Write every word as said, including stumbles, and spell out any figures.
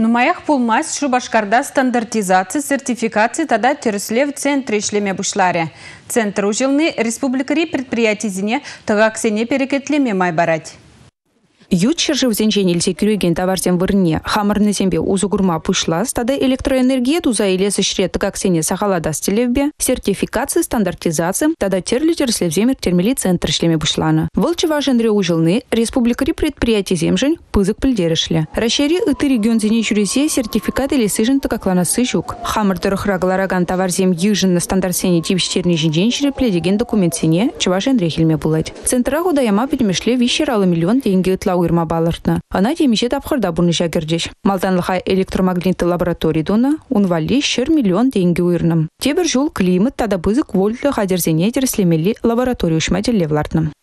Нумаях пулмас Шубашкарда стандартизация, сертификация тада терслев центре ишлеме бушларе. Центр ужилны республикари предприятизине тагаксене перекетлеме майбарать. Ютчер живзенжен илсе күреген товарзен вырне хамырны зембе узугурма пушлас, тада электроэнергия туза илесі шрет тагаксене сахалада стилевбе, сертификация, стандартизация, тада терлі терслевземер термели центр шлеме бушлана. Волчева женре ужилны республикари предприятий земжен пызык пыльдерышле. Рашери ыты регион зене жюресе сертификат или сыжен тагаклана сыжук. Хамыр дырыхрагалараган товарзем йыжен на стандартсене типштерне жинженшире пледеген документ сене чева женре хилме булать. Центра худаяма педемешле вищералы миллион деньги ытла уйрма балыртна. Она темише тапхырда бурны жагердеш. Малтанлыха электромагнитный лабораторий дона унвали шер миллион деньги уйрным. Тебер жул климат тада бызык вольтлы хадерзене терслемели лабораторию шмателле влартным.